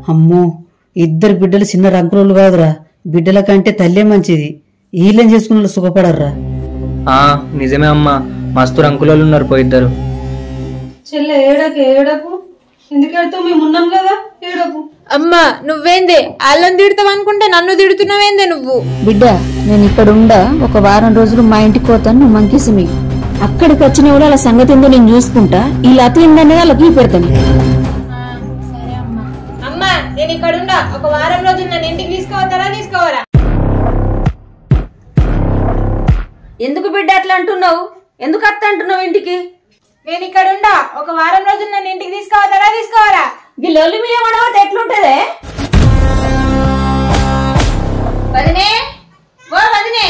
అమ్మో, ఇద్దరు బిడ్డలు చిన్న రంకురోళ్ళు కాదురా. బిడ్డల కంటే తల్లే మంచిది. వీళ్ళని చేసుకున్న సుఖపడర్రా. నిజమే అమ్మా, మస్తు రంకులోళ్ళు ఉన్నారు పోయిద్దరు. చెల్లె ఏడకు ఎందుకు ఏడుతావు? మేము ఉన్నాం కదా, ఏడకు. అమ్మా నువ్వేందే వాళ్ళని తిడతావు అనుకుంటే నన్ను తిడుతున్నావేందే నువ్వు? బిడ్డ, నేను ఇక్కడ ఉండా ఒక వారం రోజులు మా ఇంటికి పోతాను, నువ్వు మంకేసిమి. అక్కడికి వచ్చిన వాళ్ళు వాళ్ళ సంగతి ఏందో నేను చూసుకుంటా. ఇలా అతేందనేది వాళ్ళకి పెడతాను. అమ్మా నేను ఇక్కడ ఉండా ఒక వారం రోజులు నన్ను ఇంటికి తీసుకోవరా? ఎందుకు బిడ్డ అట్లా అంటున్నావు? ఎందుకు అత్త అంటున్నావు ఇంటికి? నేను ఇక్కడ ఉండా ఒక వారం రోజులు నన్ను ఇంటికి తీసుకోవరా? ఈ లొల్లి మీద పడవతే ఎట్లుంటదే? వదినే, ఓ వదినే.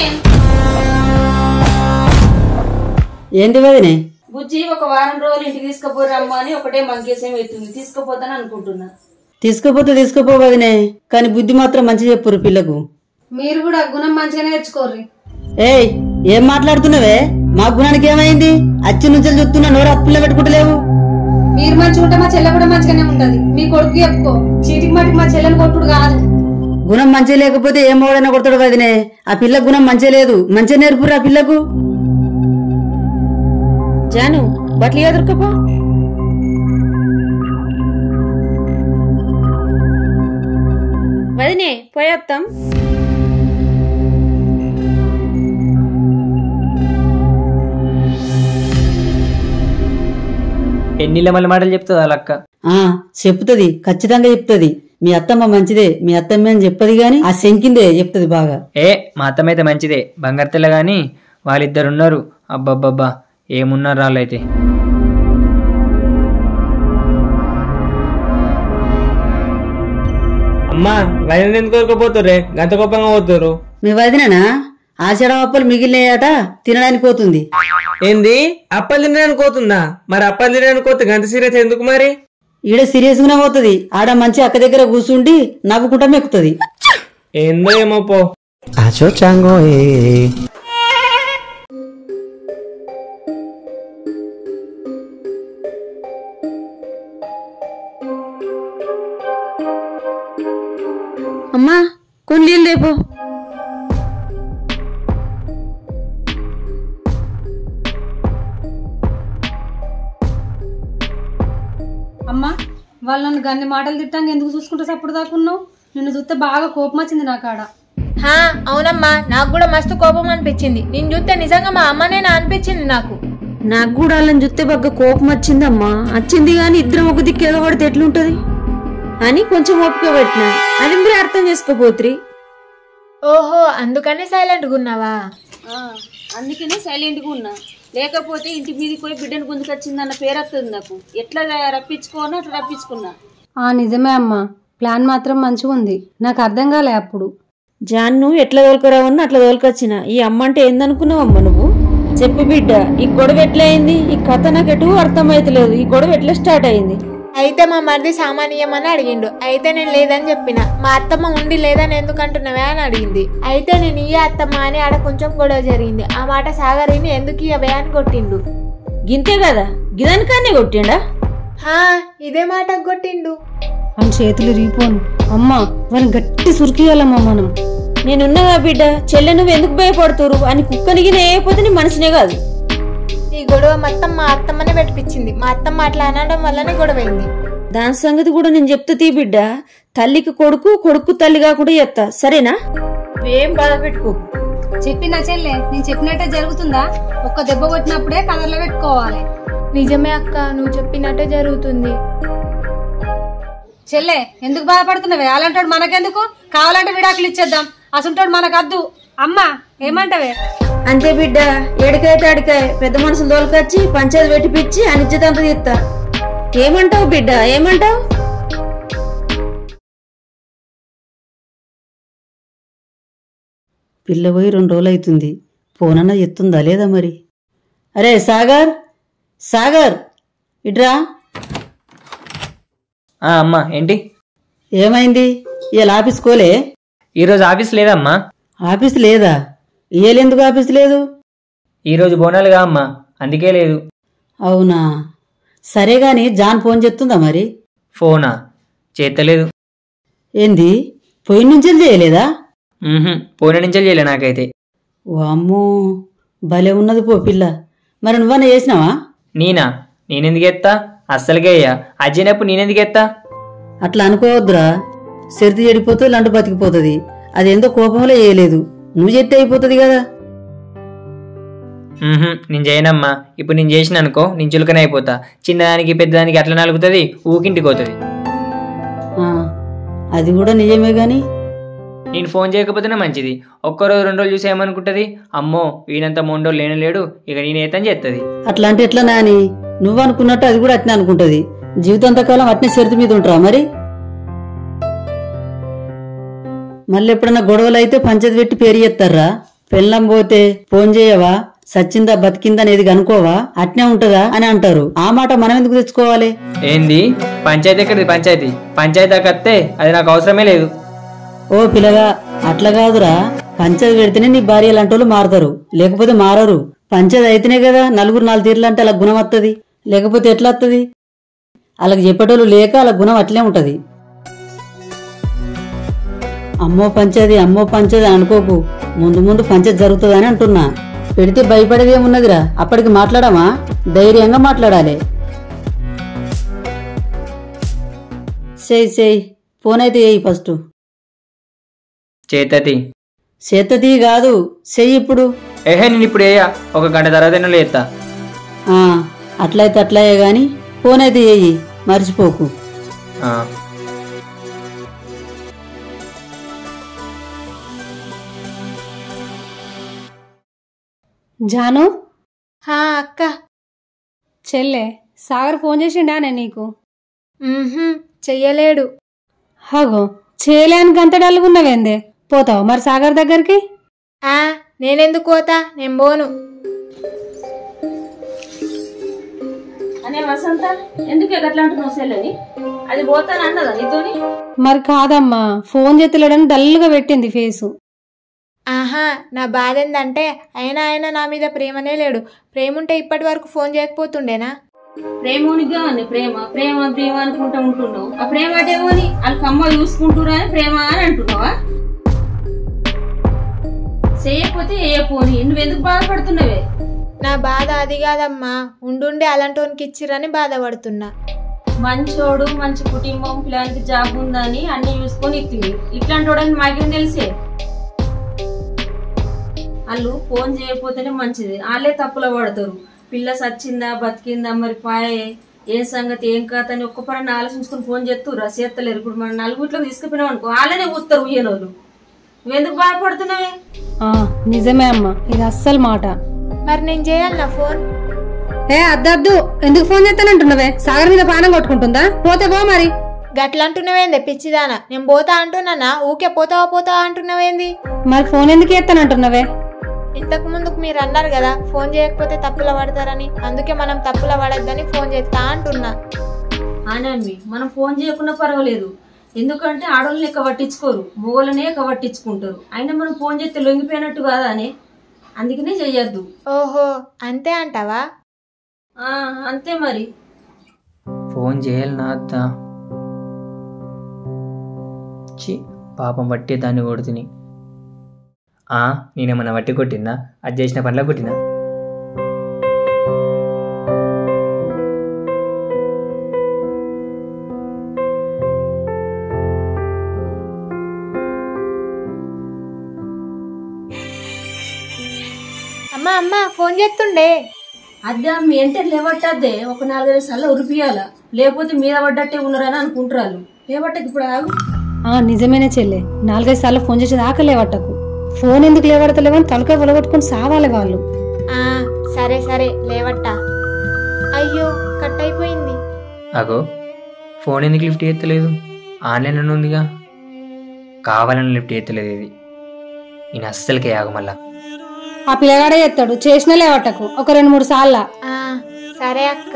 ఏంటి వదినే? బుజ్జి ఒక వారం రోజులు ఇంటికి తీసుకుపోరమ్మా అని ఒకటే మంకేసేం ఎత్తుంది. తీసుకుపోతాను అనుకుంటున్నా. తీసుకుపో వదినే, కానీ బుద్ధి మాత్రం మంచి చెప్పురు పిల్లకు. మీరు కూడా గుణం మంచిగానే తెచ్చుకోర్రి. ఏయ్, ఏం మాట్లాడుతున్నావే? మా గుణానికి ఏమైంది? అచ్చి నుంచి చూస్తున్నా, నోరు అప్పుల్లో పెట్టుకుంటలేవు. మీరు మంచిగా ఉంటే మా చెల్లె కూడా మంచిగానే ఉంటది. మీ కొడుకు చెప్పుకో, చీటికి మాటికి మా చెల్లెని కొట్టుడు కాదు. గుణం మంచిగా లేకపోతే ఏం మోడైనా కొడతాడు వదినే. ఆ పిల్ల గుణం మంచిగా లేదు. మంచిగా నేర్పురు ఆ పిల్లకు. జాను బట్టలు ఎదుర్కోపో. వదినే పోయేస్తాం. ఎన్నిళ్ళ మళ్ళీ మాటలు చెప్తుంది వాళ్ళక్క. చెప్తుంది, ఖచ్చితంగా చెప్తుంది. మీ అత్తమ్మ మంచిదే, మీ అత్తమ్మ అని చెప్పది గాని ఆ శంకిందే చెప్తుంది బాగా. మా అత్తమ్మ అయితే మంచిదే, బంగారు తెల్ల గాని వాళ్ళిద్దరున్నారు. అబ్బబ్బబ్బా ఏమున్నారు వాళ్ళైతే. అమ్మా వదిన ఎందుకు కోరుకోపోతుర్రే? గంత కోపంగా పోతురు. మీ వదిననా ఆషాఢం అప్పలు మిగిలినాయట, తినడానికి పోతుంది. ఏంది అప్పలు తినడానికి పోతుందా? మరి అప్పలు తినడానికి పోతే గంత సీరియస్ ఎందుకు మరి? ఈడ సీరియస్ గానే పోతుంది. ఆడ మంచి అక్క దగ్గర కూర్చుండి నవ్వుకుంటా మెక్కుతుంది. ఏందో ఏమో పో. అమ్మా కొన్ని నీళ్ళు లేపో. అమ్మా వాళ్ళు నన్ను గన్ని మాటలు తిట్టాక ఎందుకు చూసుకుంటే సప్పుడు దాకున్నావు? నిన్ను చూస్తే బాగా కోపం వచ్చింది నా కాడ. అవునమ్మా, నాకు కూడా మస్తు కోపం అనిపించింది. నేను చూస్తే నిజంగా మా అమ్మనేనా అనిపించింది నాకు కూడా వాళ్ళని చూస్తే బాగా కోపం వచ్చిందమ్మా. వచ్చింది గాని ఇద్దరం ఒక దిక్కు ఎగబడితే ఎట్లుంటది అని కొంచెం ఓపిక పెట్టినా. అది మీరు అర్థం చేసుకోపోత్రి. ఓహో, అందుకనే సైలెంట్గా ఉన్నావా? అందుకనే సైలెంట్గా ఉన్నా. లేకపోతే ఇంటి మీదకి పోయి బిడ్డను గుంజుకొచ్చిందన్న పేరు వస్తుంది నాకు. ఎట్లా రప్పించుకోనో అట్లా రప్పించుకున్నా. నిజమే అమ్మా, ప్లాన్ మాత్రం మంచిగా ఉంది. నాకు అర్థం కాలే అప్పుడు. జాన్ను ఎట్లా తోలుకురావన్నా అట్లా తోలుకొచ్చిన. ఈ అమ్మ అంటే ఏందనుకున్నావమ్మా నువ్వు? చెప్పు బిడ్డ, ఈ గొడవ ఎట్లా అయింది? ఈ కథ నాకు ఎటు అర్థమైతలేదు. ఈ గొడవ ఎట్లా స్టార్ట్ అయింది? అయితే మా మరిది సామాన్యమని అడిగిండు. అయితే నేను లేదని చెప్పిన. మా అత్తమ్మ ఉండి లేదని ఎందుకు అంటున్నావే అని అడిగింది. అయితే నేను ఈ అత్తమ్మ అని ఆడ కొంచెం గొడవ జరిగింది. ఆ మాట సాగరిని ఎందుకు ఇవే అని కొట్టిండు. గింతే కదా, గిదానికానే కొట్టిండా? ఇదే మాట కొట్టిండు. అని చేతులు రీపోను. అమ్మా వాళ్ళని గట్టి సురికియాలమ్మా మనం. నేనున్నగా బిడ్డ, చెల్లె నువ్వు ఎందుకు భయపడుతురు అని కుక్కనిగిన ఏపోతే నీ మనిషినే కాదు. ఈ గొడవ మొత్తం మా అత్తమ్మనే పెట్టిపించింది. మా అత్తమ్మ అట్లా అనడం వల్లనే గొడవైంది. దాని సంగతి కూడా నేను చెప్తా తీ బిడ్డ. తల్లికి కొడుకు, కొడుకు తల్లి కాకుండా చెప్తా, సరేనా? ఏం బాధ పెట్టుకో. చెప్పినా చెల్లె, నేను చెప్పినట్టే జరుగుతుందా? ఒక్క దెబ్బ కొట్టినప్పుడే కదర్లో పెట్టుకోవాలి. నిజమే అక్క, నువ్వు చెప్పినట్టే జరుగుతుంది. చెల్లె ఎందుకు బాధపడుతున్నావే? అలాంటాడు మనకెందుకు? కావాలంటే విడాకులు ఇచ్చేద్దాం. అసంటాడు మనకద్దు. అమ్మా ఏమంటావే? అంతే బిడ్డ, ఎడికైతే అడికాయ పెద్ద మనుషులు తోలుకొచ్చి పంచాయతీ పెట్టిపిచ్చి అనిశ్చితంతా తీస్తా. ఏమంటావు బిడ్డ, ఏమంటావు? పిల్ల పోయి 2 రోజులు అవుతుంది. ఫోనన్నా ఎత్తుందా లేదా మరి? అరే సాగర్ ఇట్రా. అమ్మా ఏంటి? ఏమైంది? ఇవాళ ఆఫీస్ కోలే? ఈరోజు ఆఫీస్ లేదమ్మా. ఆఫీస్ లేదా? ఇయ్యలేందుకు ఆఫీస్ లేదు? ఈరోజు బోనాలుగా అమ్మా, అందుకే లేదు. అవునా, సరే గాని జాన్ ఫోన్ చేస్తుందా మరి? ఫోనా? చేస్తలేదు. ఏంది పొయ్యి నుంచి చేయలేదా? పోయిన నుంచే చేయలే నాకైతే. ఓ అమ్మో, భలే ఉన్నది పో పిల్ల. మరి నువ్వన్నా చేసినావా? నేనెందుకు ఎత్తా? అస్సలుగా అయ్యా అజ్జనప్పుడు నేనెందుకు ఎత్తా? అట్లా అనుకోవద్దురా, సరిది చెడిపోతుంది, లంటు బతికిపోతుంది. అదేందో కోపంలో చేయలేదు, నువ్వు చెప్తే అయిపోతుంది కదా. నేను చేయనమ్మా. ఇప్పుడు నేను చేసిన అనుకో, నేను చులకనే అయిపోతా. చిన్నదానికి పెద్దదానికి అట్లా నలుగుతుంది, ఊకింటికి పోతుంది. అది కూడా నిజమే గాని నేను ఫోన్ చేయకపోతేనే మంచిది. ఒక్కరోజు 2 రోజులు చూసి ఏమనుకుంటుంది, అమ్మో వీనంత మొండోళ్ళు లేనలేడు, ఇక నేనేతని చేస్తుంది. అట్లా అంటే ఎట్లా నాని? నువ్వు అనుకున్నట్టు అది కూడా అట్నే అనుకుంటది. జీవితాంతకాలం అట్నే సరిది మీద ఉంటావా మరి? మళ్ళీ ఎప్పుడన్నా గొడవలు అయితే పంచది పెట్టి పేరు ఎత్తారా? పెళ్ళం పోతే ఫోన్ చేయవా, సచ్చిందా బతికిందా అనేది కనుకోవా, అట్నే ఉంటదా అని అంటారు. ఆ మాట మనం ఎందుకు తెచ్చుకోవాలి? ఏంది పంచాయతీ? ఎక్కడిది పంచాయతీ? పంచాయతీ దాకా వస్తే అది నాకు అవసరమే లేదు. ఓ పిల్లగా, అట్లా కాదురా. పంచాయతీ పెడితేనే నీ భార్య లాంటి వాళ్ళు మారతారు, లేకపోతే మారరు. పంచాయతీ అయితేనే కదా నలుగురు 4 తీర్లు అంటే అలా గుణం వస్తుంది, లేకపోతే ఎట్లా వస్తుంది? అలాగ చెప్పేటోళ్ళు లేక అలా గుణం అట్లే ఉంటది. అమ్మో పంచాయతీ అనుకోకు. ముందు ముందు పంచాయతీ జరుగుతుందని అంటున్నా. పెడితే భయపడేది ఏమున్నదిరా? అప్పటికి మాట్లాడమా? ధైర్యంగా మాట్లాడాలి. చేయి ఫోన్ అయితే చేయి ఫస్ట్. చేతతి కాదు, చెయ్యి ఇప్పుడు. నేను ఇప్పుడు వేయా, 1 గంట తర్వాత ఎత్తా. అట్లయితే అట్లాయే గాని ఫోన్ అయితే చెయ్యి, మర్చిపోకు. జాను, అక్క. చెల్లె సాగర్ ఫోన్ చేసిండానే నీకు? చెయ్యలేడు. హగో, చేయలేనికి అంత డల్గున్నవేందే? పోతావు మరి సాగర్ దగ్గరికి? నేనెందుకు పోతా, నేను పోను. అనే వసంత, ఎందుకు ఎట్లా అంటున్నావు సెల్లని? అది పోతానన్నదా నీతోని? మరి కాదమ్మా, ఫోన్ చేతులేడని డల్గా పెట్టింది ఫేసు. నా బాధ ఏందంటే ఆయన నా మీద ప్రేమనే లేడు. ప్రేమ ఉంటే ఇప్పటి వరకు ఫోన్ చేయకపోతుండేనా? ప్రేమోనిగా ప్రేమ ప్రేమ ప్రేమ అనుకుంటా ఉంటున్నావు. ఆ ప్రేమ అటేమోని వాళ్ళ కమ్మ చూసుకుంటున్నా అని ప్రేమ అని అంటున్నావా? చేయకపోతే ఏపోని, నువ్వెందుకు బాధపడుతున్నావే? నా బాధ అది కాదమ్మా, ఉండుండే అలాంటి ఇచ్చిరని బాధపడుతున్నా. మంచోడు, మంచి కుటుంబం, పిల్లలకి జాబ్ ఉందని అన్ని చూసుకొని ఇస్తుంది. ఇట్లాంటి వాడని మాకేం తెలిసే? వాళ్ళు ఫోన్ చేయకపోతేనే మంచిది, వాళ్ళే తప్పులో పడతారు. పిల్ల సచ్చిందా బతికిందా, మరి పాయే ఏ సంగతి ఏం కాత అని ఒక్కపరని ఆలోచించుకుని ఫోన్ చేస్తురా? చేస్తలేరు. ఇప్పుడు మన నలుగురిలో తీసుకుపోయినాం అనుకో, వాళ్ళనే ఊస్తారు ఉయ్యనోళ్ళు. నువ్వెందుకు బాధపడుతున్నావే? నిజమే అమ్మా, ఇది అస్సలు మాట. మరి నేను చేయాలన్నా ఫోన్? అద్దద్దు, ఎందుకు ఫోన్ చేస్తానంటున్నావే? సాగర్ మీద పానం కొట్టుకుంటుందా? పోతే పో మరి. గట్లంటున్నావేంది పిచ్చిదానా? నేను పోతా అంటున్నానా? ఊకే పోతావా అంటున్నావేంది? మరి ఫోన్ ఎందుకు చేస్తానంటున్నావే? ఇంతకు ముందుకు మీరు అన్నారు కదా ఫోన్ చేయకపోతే తప్పుల పడతారని, అందుకే మనం తప్పుల పడద్దని ఫోన్ చేస్తా అంటున్నా. అనండి, మనం ఫోన్ చేయకుండా పర్వాలేదు, ఎందుకంటే ఆడోళ్ళని ఎక్క పట్టించుకోరు, మొగోళ్ళనే ఎక్క పట్టించుకుంటారు. అయినా మనం ఫోన్ చేస్తే లొంగిపోయినట్టు కాదా అని, అందుకనే చెయ్యొద్దు. ఓహో, అంతే అంటావా? అంతే మరి. ఫోన్ చేయాలి నా అత్త. పాపం పట్టే దాన్ని కొడుతుని. నేనేమన్నా వట్టి కొట్టిందా? అది చేసిన పనిలో కొట్టినా? అమ్మా ఫోన్ చేస్తుండే. అదే మీ అంటే లేవట్టద్దే, ఒక 4-5 సార్లు ఉరిపియాల, లేకపోతే మీద పడ్డట్టే ఉన్నారని అనుకుంటారు. లేవట్టకు ఇప్పుడు ఆగు. నిజమేనే చెల్లె, 4-5 సార్లు ఫోన్ చేసేది ఆకలేవట్టకు. ఫోన్ ఎందుకు లేవడతలేవని తలకాయ పొలగొట్టుకుని సావాలి వాళ్ళు. సరే లేవట్టా. అయ్యో, కట్ అయిపోయింది. అగో, ఫోన్ ఎందుకు లిఫ్ట్ చేస్తలేదు? ఆన్లైన్ అని ఉందిగా, కావాలని లిఫ్ట్ చేస్తలేదు. ఇది నేను అస్సలకే ఆగు. మళ్ళా ఆ పిల్లగాడే ఎత్తాడు, చేసినా లేవట్టకు ఒక 2-3 సార్ల. సరే అక్క.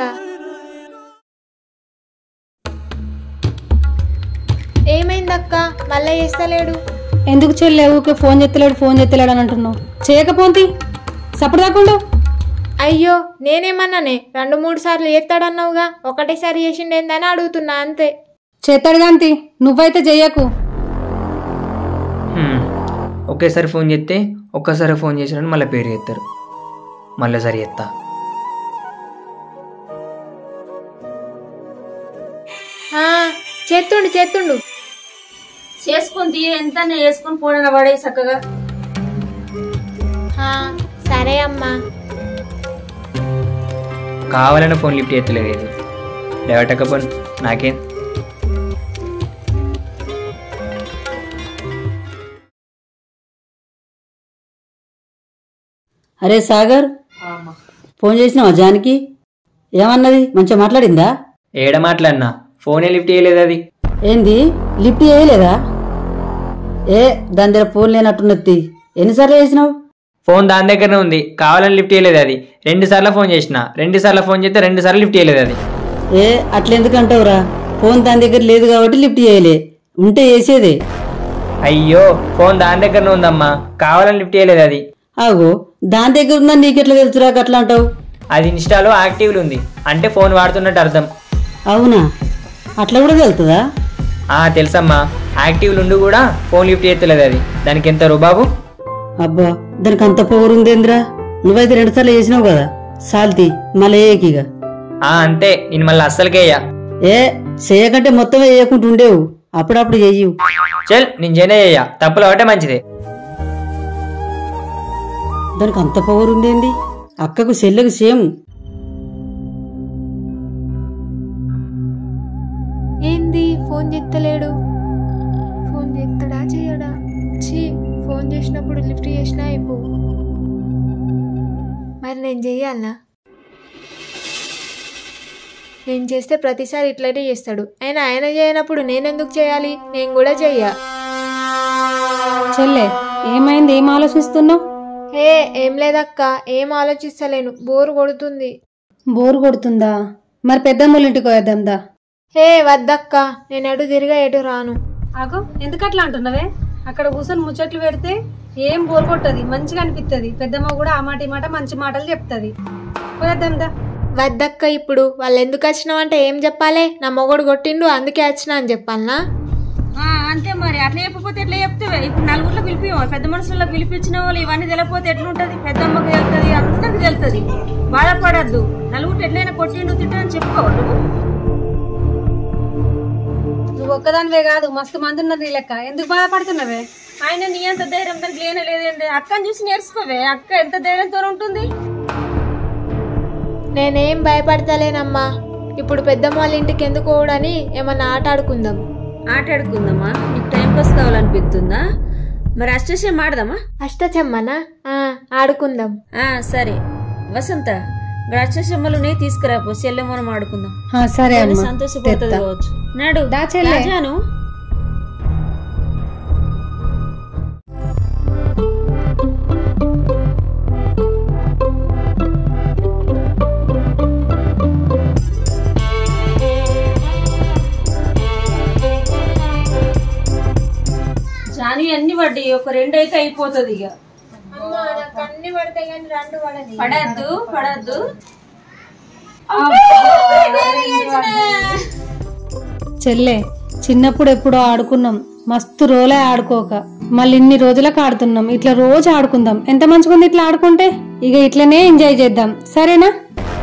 ఏమైందక్క, మళ్ళా చేస్తలేడు? ఎందుకు చెల్లె ఊకే ఫోన్ చేస్తలేడు అని అంటున్నావు? చేయకపోతే సప్పుడు కాకుండా. అయ్యో, నేనేమన్నానే? 2-3 సార్లు చేస్తాడన్నావుగా, ఒకటేసారి చేసిండేందని అడుగుతున్నా అంతే. చేస్తాడు గాంతి, నువ్వైతే చెయ్యకు. ఒకేసారి ఫోన్ చేస్తే ఒక్కసారి ఫోన్ చేసినట్టు మళ్ళీ పేరు చేస్తారు. మళ్ళీ సరి చేస్తా. చేస్తుండు చేసుకొని తీయ ఎంత వేసుకొని పోయిన పడే చక్కగా. సరే అమ్మా. కావాలని ఫోన్ లిఫ్ట్ చేస్తలేదు. ఏది డైవర్ట్ ఫోన్ నాకేం. అరే సాగర్, ఫోన్ చేసినావా జానికి? ఏమన్నది? మంచిగా మాట్లాడిందా? ఏడ మాట్లాడినా, ఫోనే లిఫ్ట్ చేయలేదు. అది ఏంది లిఫ్ట్ చేయలేదా? దాని దగ్గర ఫోన్ లేనట్టున్నది. ఎన్నిసార్లు చేసినావు? ఫోన్ దాని దగ్గరనే ఉంది, కావాలని లిఫ్ట్ చేయలేదు. అది 2 సార్లు ఫోన్ చేసిన, 2 సార్లు ఫోన్ చేస్తే 2 సార్లు లిఫ్ట్ చేయలేదు. అది అట్లెందుకంటావురా? ఫోన్ దాని దగ్గర లేదు కాబట్టి లిఫ్ట్ చేయలే, ఉంటే చేసేదే. అయ్యో, ఫోన్ దాని దగ్గరనే ఉందమ్మా, కావాలని లిఫ్ట్ చేయలేదు. అది ఆగో, దాని దగ్గర ఉందని నీకెట్లా తెలుసురా అట్లా అంటావు? అది ఇన్స్టాలో యాక్టివ్లు ఉంది, అంటే ఫోన్ వాడుతున్నట్టు అర్థం. అవునా? అట్లా కూడా తెలుస్తుందా? తెలుసమ్మా, యాక్టివ్లు ఉండి కూడా ఫోన్ లిఫ్ట్ చేస్తలేదు. అది దానికి ఎంత రుబాబు. అబ్బా, దానికి అంత పవర్ ఉందేంద్రా? నువ్వైతే 2 సార్లు చేసినావు కదా, సాల్తీ మళ్ళీ ఏకిగా. అంతే, నేను మళ్ళీ అస్సలకే చేయకంటే మొత్తమే వేయకుండా ఉండేవు, అప్పుడప్పుడు చెయ్యు. చల్, నేను జైనా చెయ్య, తప్పులు అవటే మంచిదే. దానికి అంత పవర్ ఉందేంది? అక్కకు చెల్లెకు సేమ్. ఏంది ఫోన్ చేస్తలేడు? ఫోన్ చేస్తాడా చేయడా? ఫోన్ చేసినప్పుడు లిఫ్ట్ చేసినా అయిపో. మరి నేను చెయ్యాలనా? నేను చేస్తే ప్రతిసారి ఇట్లనే చేస్తాడు. ఆయన చేయనప్పుడు నేనెందుకు చేయాలి? నేను కూడా చెయ్యా. చెల్లె, ఏమైంది? ఏం ఆలోచిస్తున్నావు? ఏం లేదక్క, ఏం ఆలోచిస్తలేను, బోరు కొడుతుంది. బోరు కొడుతుందా? మరి పెద్దమ్మల ఇంటికి పోయేద్దాందా? వద్దక్క, నేను ఎటు తిరిగా ఎటు రాను. ఆగో, ఎందుకట్లా అంటున్నావే? అక్కడ కూర్చొని ముచ్చట్లు పెడితే ఏం బోరు కొట్టది, మంచిగా అనిపిస్తుంది. పెద్దమ్మ కూడా ఆ మాట ఈ మాట మంచి మాటలు చెప్తుంది. పోయేద్దాందా? వద్దక్క, ఇప్పుడు వాళ్ళు ఎందుకు వచ్చినావంటే ఏం చెప్పాలి? నా మొగడు కొట్టిండు అందుకే వచ్చినా అని చెప్పాలనా? అంతే మరి, అట్లా చెప్పకపోతే ఎట్లా చెప్తావే? ఇప్పుడు నలుగురిలో పిలిపి పెద్ద మనుషుల్లో పిలిపించిన వాళ్ళు ఇవన్నీ తెలియకపోతే ఎట్లుంటది? పెద్దమ్మకి తెలుస్తుంది, అందరికి తెలుస్తుంది. బాధపడద్దు, నలుగురు ఎట్లయినా కొట్టిండు తిట్టని చెప్పుకోవాలి. నువ్వు ఒక్కదానివే కాదు, మస్తు మంది ఉన్నారు నీ లెక్క. ఎందుకు బాధపడుతున్నావే? ఆయన నీ అంత ధైర్యం దానికి లేనే లేదండి. అక్కని చూసి నేర్చుకోవే, అక్క ఎంత ధైర్యంతో ఉంటుంది. నేనేం భయపడతలేనమ్మా. ఇప్పుడు పెద్దమ్మ వాళ్ళ ఇంటికి ఎందుకు పోవడని ఏమన్నా ఆట ఆడుకుందాం. ఆట ఆడుకుందామా? నీకు టైం పాస్ కావాలనిపిస్తుందా? మరి అష్టచమ్మ ఆడదామా? అష్టచమ్మనా? ఆడుకుందాం. సరే వసంత, అష్టచమ్మలు నే తీసుకురాపో, చెల్లె మనం ఆడుకుందాం. సరే, సంతోషపడుతుంది కావచ్చు. నాడు దాచాను. జాని అన్ని పడ్డాయి, ఒక 2 అయితే అయిపోతుంది. ఇక పడద్దు. చెల్లె, చిన్నప్పుడు ఎప్పుడో ఆడుకున్నాం, మస్తు రోలే ఆడుకోక మళ్ళీ ఇన్ని రోజులకు ఆడుతున్నాం. ఇట్లా రోజు ఆడుకుందాం, ఎంత మంచిగా ఉంది ఇట్లా ఆడుకుంటే. ఇక ఇట్లనే ఎంజాయ్ చేద్దాం, సరేనా?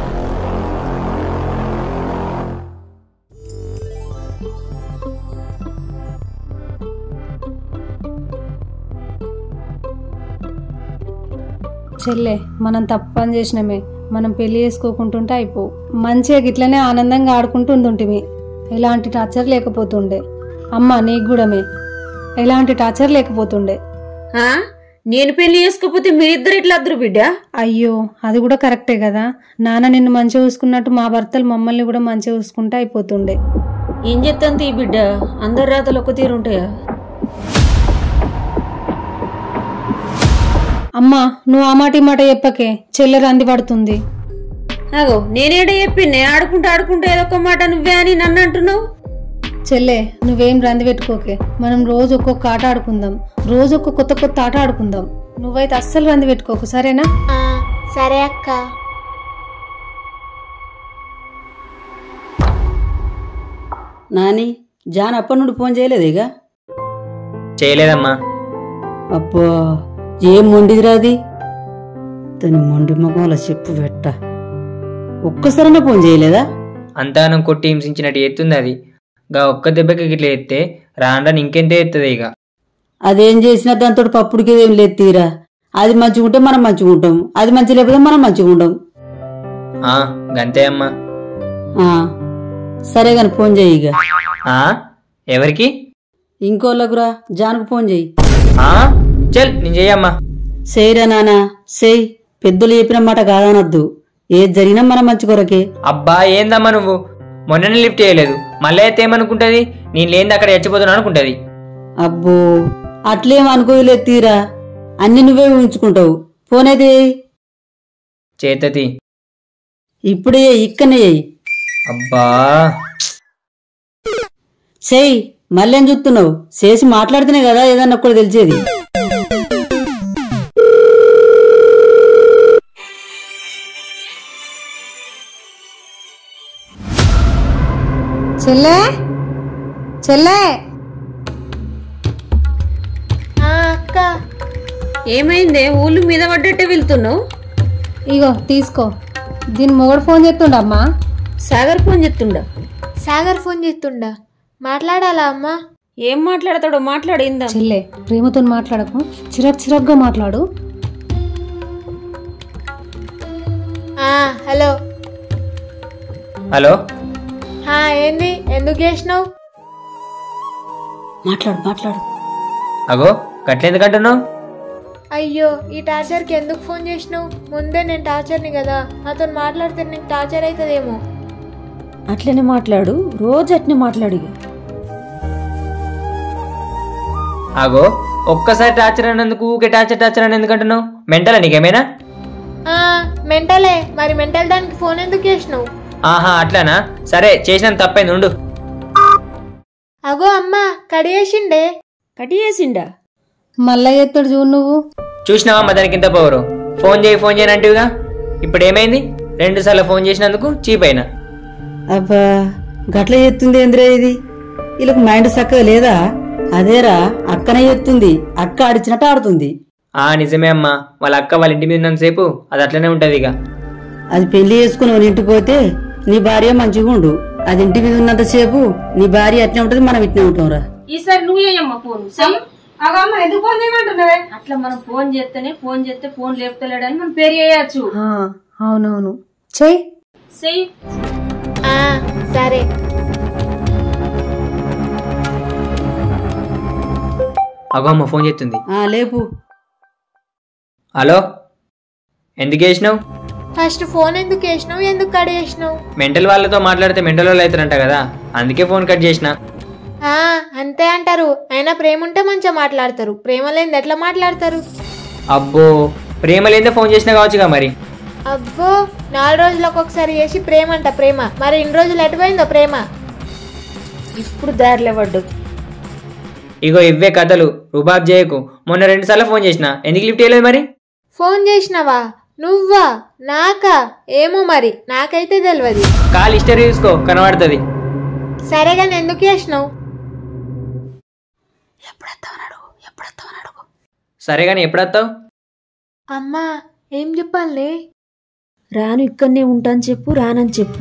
చెల్లె, మనం తప్పు పని చేసినామే, మనం పెళ్లి చేసుకోకుంటుంటే అయిపోవు. మంచిగా గిట్లనే ఆనందంగా ఆడుకుంటూ ఉంటుంటిమి, ఎలాంటి టార్చర్ లేకపోతుండే. అమ్మ నీకు కూడామే ఎలాంటి టార్చర్ లేకపోతుండే. నేను పెళ్లి చేసుకోకపోతే మీరిద్దరు ఇట్లా అద్దరు బిడ్డ. అయ్యో, అది కూడా కరెక్టే కదా. నాన్న నిన్ను మంచిగా చూసుకున్నట్టు మా భర్తలు మమ్మల్ని కూడా మంచిగా చూసుకుంటే అయిపోతుండే. ఏం చెప్తాను ఈ బిడ్డ, అందరు రాతలు ఒక తీరు ఉంటాయా? అమ్మా, నువ్వు ఆ మాట ఈ మాట చెప్పకే, చెల్లె రంది పడుతుంది. అగో, నేనేడ చెప్పింది? ఆడుకుంటా ఏదో ఒక మాట నువ్వే అని నన్ను అంటున్నావు. చెల్లె, నువ్వేం రంది పెట్టుకోకే, మనం రోజు ఒక్కొక్క ఆట ఆడుకుందాం, రోజు ఒక్క కొత్త ఆట ఆడుకుందాం. నువ్వైతే అస్సలు రంది పెట్టుకోకు, సరేనా? సరే అక్క. నాని, జాన్ అప్పటి నుండి ఫోన్ చేయలేదు? ఇక చేయలేదమ్మా. అబ్బా ఏం మొండిదిరా అది. తను మొండి ముఖంలో చెప్పు పెట్ట. ఒక్కసారైనా ఫోన్ చేయలేదా? అంతా మనం కొట్టి హింసించినట్టు ఎత్తుంది అది. గా ఒక్క దెబ్బకి ఇట్లా ఎత్తే రాను ఇంకెంత ఎత్తుంది ఇక. అదేం చేసినా దాంతో పప్పుడికి ఏం లేదు తీరా. అది మంచిగా ఉంటే మనం మంచిగా ఉంటాం, అది మంచి లేకపోతే మనం మంచిగా ఉంటాం. గంతే అమ్మా. సరే గాని ఫోన్ చెయ్యి ఇక. ఎవరికి? ఇంకోళ్ళకురా, జానుకు ఫోన్ చెయ్యి. చల్ నేను చెయ్యమ్మా. చేయరా నానా చెయ్యి. పెద్దలు చెప్పిన మాట కాదనద్దు. ఏది జరిగినా మన మంచి కొరకే. అబ్బా ఏందమ్మా నువ్వు, మొన్ననే లిఫ్ట్ చేయలేదు, మళ్ళీ అయితే ఏమనుకుంటది? నేను లేని అక్కడ చచ్చిపోతాను అనుకుంటది. అబ్బో అట్లేం అనుకోలేదు తీరా. అన్ని నువ్వే ఊహించుకుంటావు. ఫోన్ అయితే చేతతి ఇప్పుడే ఇక్కడనే చెయ్యి. అబ్బా చెయ్యి. మళ్ళేం చూస్తున్నావు? చేసి మాట్లాడితేనే కదా ఏదన్నా కూడా తెలిసేది. చెల్లే చెల్లే అక్క ఏమైందే ఊళ్ళు మీద పడ్డట్టే వెళ్తున్నావు? ఇగో తీసుకో. దీని మొగడు ఫోన్ చేస్తుండమ్మా. సాగర్ ఫోన్ చేస్తుండా? సాగర్ ఫోన్ చేస్తుండా? మాట్లాడాలా అమ్మా? ఏం మాట్లాడతాడో మాట్లాడిందా? చెల్లె ప్రేమతో మాట్లాడకు, చిరగ్గా మాట్లాడు. Hello hello. ఏంది, ఎందుకు చేసినావు? మాట్లాడు మాట్లాడు. అగో గట్లెందుకంటున్నావు? అయ్యో ఈ టార్చర్కి ఎందుకు ఫోన్ చేసినావు? ముందే నేను టార్చర్ని కదా, నాతో మాట్లాడితే నీకు టార్చర్ అవుతుందేమో. అట్లనే మాట్లాడు, రోజు అట్నే మాట్లాడు. అగో ఒక్కసారి టార్చర్ అన్నందుకు ఊకే టార్చర్ అని ఎందుకంటున్నావు? మెంటలా నీకేమైనా? మెంటలే మరి. మెంటల్ దానికి ఫోన్ ఎందుకు చేసినావు? అట్లానా? సరే చేసిన తప్పైంది ఉండు. అగో అమ్మా కడియేసిండే. కటియేసిండా? మళ్ళా ఎత్తాడు చూడు నువ్వు. చూసినావా దానికి ఇంత పవరు? ఫోన్ చేయనంటివిగా. ఇప్పుడు ఏమైంది? 2 సార్లు ఫోన్ చేసినందుకు చీప్ అయినా. అబ్బా గట్ల ఎత్తుంది ఏంద్రా ఇది? వీళ్ళకి మైండ్ చక్కగా లేదా? అదేరా అక్కనే ఎత్తుంది. అక్క ఆడిచినట్టు ఆడుతుంది. నిజమే అమ్మా. వాళ్ళ అక్క వాళ్ళ ఇంటి మీద ఉన్నంతసేపు అది అట్లనే ఉంటది. ఇక అది పెళ్లి చేసుకుని వాళ్ళ ఇంటికి పోతే నీ భార్య మంచిగా ఉండు. అది ఇంటి మీద ఉన్నంతసేపు నీ భార్య అట్నే ఉంటది, మనం ఇట్నే ఉంటాం రా. ఈసారి నువ్వేయమ్మా ఫోన్. ఎందుకు ఫోన్ చేయమంటున్నావే? అట్లా మనం ఫోన్ చేస్తే ఫోన్ లేపుతలేడని మనం పేరు చేయొచ్చు. అవునవును చెయ్యి. సరే. అగో అమ్మ ఫోన్ చేస్తుంది. లేపు. హలో, ఎందుకు వేసినావు? ఫస్ట్ ఫోన్ ఎందుకు వేసినావు? ఎందుకు కడియేసినావు? మెంటల్ వాళ్ళతో మాట్లాడితే మెంటల్ వాళ్ళు అవుతారంట కదా, అందుకే ఫోన్ కట్ చేసిన. అంతే అంటారు. అయినా ప్రేమ ఉంటే మంచిగా మాట్లాడతారు, ప్రేమ లేని ఎట్లా మాట్లాడతారు? అబ్బో ప్రేమ లేదే ఫోన్ చేసినా కావచ్చుగా మరి. అబ్బో 4 రోజులకు ఒకసారి చేసి ప్రేమ అంట ప్రేమ. మరి ఇన్ని రోజులు ఎటుపోయిందో ప్రేమ? ఇప్పుడు దారిలో పడ్డు. ఇగో ఇవ్వే కథలు, రుబాబ్ చేయకు. మొన్న 2 సార్లు ఫోన్ చేసిన, ఎందుకు లిఫ్ట్ చేయలేదు మరి? ఫోన్ చేసినావా? నువ్వా? నాకా? ఏమో మరి, నాకైతే తెలియదు. కాల్ హిస్టరీ చూసుకో, కనబడుతుంది. సరేగాని ఎందుకు చేసినావు? సరే గాని ఎప్పుడొస్తావు? అమ్మా ఏం చెప్పాలి? రాను, ఇక్కడనే ఉంటాను చెప్పు. రానని చెప్పు.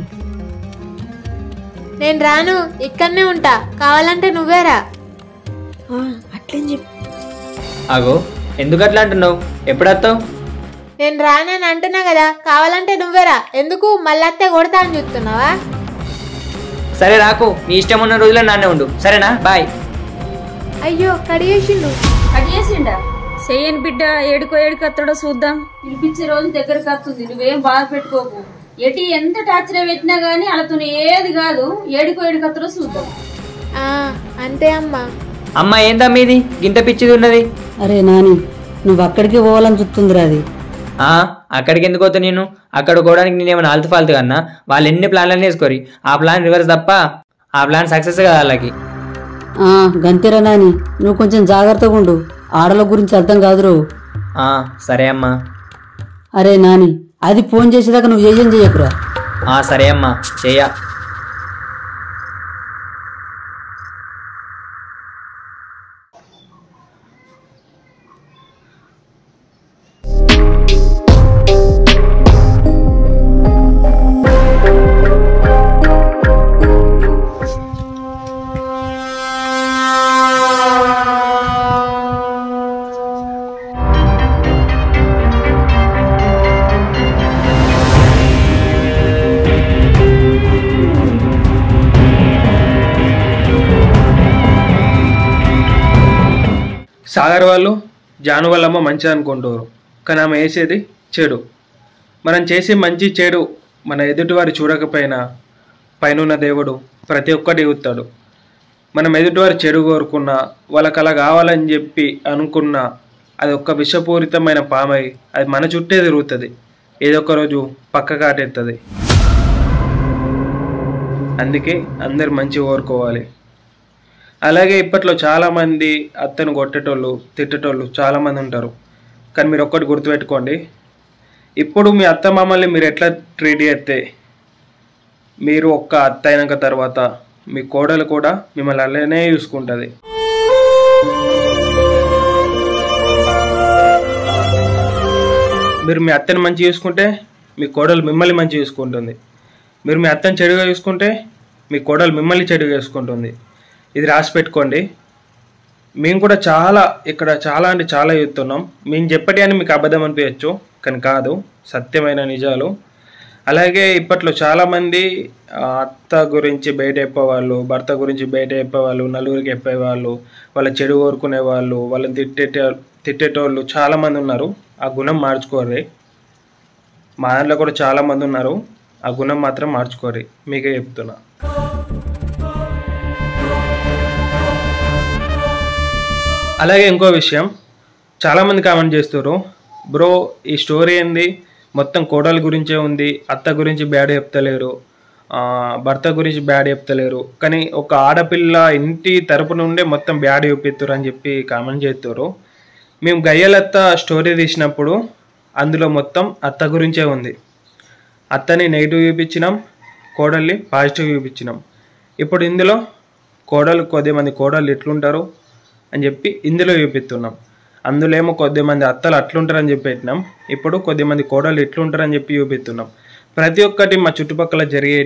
నేను రాను, ఇక్కడనే ఉంటా. కావాలంటే నువ్వేరా. అట్లేం చెప్పు. అగో ఎందుకు అట్లా అంటున్నావు? ఎప్పుడొస్తావు? నేను రానని అంటున్నా కదా, కావాలంటే నువ్వేరా. ఎందుకు మళ్ళీ కొడతా అని చూస్తున్నావా? సరే రాకు, నీ ఇష్టం ఉన్న రోజుల్లో నాన్నే ఉండు. సరేనా? బాయ్. అయ్యో కడియేసిండు. కడియేసిండా? చెయ్యని బిడ్డ ఏడుకత్తడో చూద్దాం. పిలిపించే రోజు దగ్గరకు వస్తుంది. నువ్వేం బాధ పెట్టుకోకు. ఎంత టార్చర్ పెట్టినా గానీ అలతో ఏది కాదు. ఏడుకత్తడో చూద్దాం. అంతే అమ్మా. అమ్మా ఏందా మీది గింత పిచ్చిది ఉన్నది? అరే నాని, నువ్వు అక్కడికి పోవాలని చూస్తుందిరా అది. అక్కడికి ఎందుకు పోతా నేను? అక్కడ పోవడానికి నేనేమైనా ఆల్తు ఫాల్తు కన్నా? వాళ్ళు ఎన్ని ప్లాన్లు వేసుకోరి, ఆ ప్లాన్ రివర్స్ తప్ప ఆ ప్లాన్ సక్సెస్ కదా వాళ్ళకి. గంతేరా నాని, నువ్వు కొంచెం జాగ్రత్తగా ఉండు. ఆడల గురించి అర్థం కాదురు. సరే అమ్మా. అరే నాని, అది ఫోన్ చేసేదాకా నువ్వు ఏం చెయ్యకురా. సరే అమ్మా, చెయ్య. సాగర్ వాళ్ళు జాను వాళ్ళమ్మ మంచిది అనుకుంటారు, కానీ ఆమె వేసేది చెడు. మనం చేసే మంచి చెడు మన ఎదుటివారు చూడకపోయినా పైనున్న దేవుడు ప్రతి ఒక్కటి ఇస్తాడు. మనం ఎదుటివారు చెడు కోరుకున్నా, వాళ్ళకి అలా కావాలని చెప్పి అనుకున్నా, అది ఒక్క విషపూరితమైన పామై అది మన చుట్టే తిరుగుతుంది, ఏదో ఒక రోజు పక్క కాటెత్తది. అందుకే అందరు మంచి కోరుకోవాలి. అలాగే ఇప్పట్లో చాలామంది అత్తను కొట్టేటోళ్ళు తిట్టేటోళ్ళు చాలామంది ఉంటారు. కానీ మీరు ఒక్కటి గుర్తుపెట్టుకోండి, ఇప్పుడు మీ అత్త మామల్ని మీరు ఎట్లా ట్రీట్ చేస్తే మీరు ఒక్క అత్త అయినాక తర్వాత మీ కోడలు కూడా మిమ్మల్ని అలానే చూసుకుంటుంది. మీరు మీ అత్తని మంచి చూసుకుంటే మీ కోడలు మిమ్మల్ని మంచి చూసుకుంటుంది. మీరు మీ అత్తని చెడుగా చూసుకుంటే మీ కోడలు మిమ్మల్ని చెడుగా చూసుకుంటుంది. ఇది రాసి పెట్టుకోండి. మేము కూడా ఇక్కడ చాలా అంటే చాలా చెప్తున్నాం. మేము చెప్పటి అని మీకు అబద్ధం అనిపించచ్చు, కానీ కాదు, సత్యమైన నిజాలు. అలాగే ఇప్పట్లో చాలామంది అత్త గురించి బయట చెప్పేవాళ్ళు, భర్త గురించి బయట చెప్పేవాళ్ళు, నలుగురికి చెప్పేవాళ్ళు, వాళ్ళ చెడు కోరుకునే వాళ్ళు, వాళ్ళని తిట్టేటోళ్ళు చాలామంది ఉన్నారు. ఆ గుణం మార్చుకోరు. మా దాంట్లో కూడా చాలామంది ఉన్నారు. ఆ గుణం మాత్రం మార్చుకోరు, మీకే చెప్తున్నా. అలాగే ఇంకో విషయం, చాలామంది కామెంట్ చేస్తారు, బ్రో ఈ స్టోరీ ఏంది మొత్తం కోడల గురించే ఉంది, అత్త గురించి బ్యాడ్ చెప్తలేరు, భర్త గురించి బ్యాడ్ చెప్తలేరు, కానీ ఒక ఆడపిల్ల ఇంటి తరపు నుండే మొత్తం బ్యాడ్ చూపిస్తారు అని చెప్పి కామెంట్ చేస్తారు. మేము గయ్యలత్త స్టోరీ తీసినప్పుడు అందులో మొత్తం అత్త గురించే ఉంది. అత్తని నెగిటివ్ చూపించినాం, కోడల్ని పాజిటివ్ చూపించినాం. ఇప్పుడు ఇందులో కొద్దిమంది కోడళ్ళు ఎట్లుంటారు అని చెప్పి ఇందులో చూపిస్తున్నాం. అందులో ఏమో కొద్దిమంది అత్తలు అట్లుంటారని చెప్పి పెట్టినాం. ఇప్పుడు కొద్దిమంది కోడళ్ళు ఎట్లుంటారని చెప్పి చూపిస్తున్నాం. ప్రతి ఒక్కటి మా చుట్టుపక్కల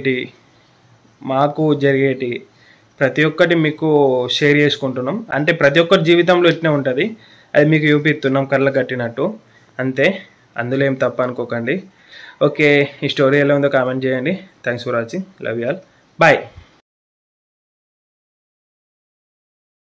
మాకు జరిగేటి ప్రతి ఒక్కటి మీకు షేర్ చేసుకుంటున్నాం. అంటే ప్రతి ఒక్కరి జీవితంలో ఇట్నే ఉంటుంది, అది మీకు చూపిస్తున్నాం కళ్ళ కట్టినట్టు అంతే. అందులో ఏం తప్ప అనుకోకండి. ఓకే, ఈ స్టోరీ ఎలా ఉందో కామెంట్ చేయండి. Thanks for watching. Love you all. Bye.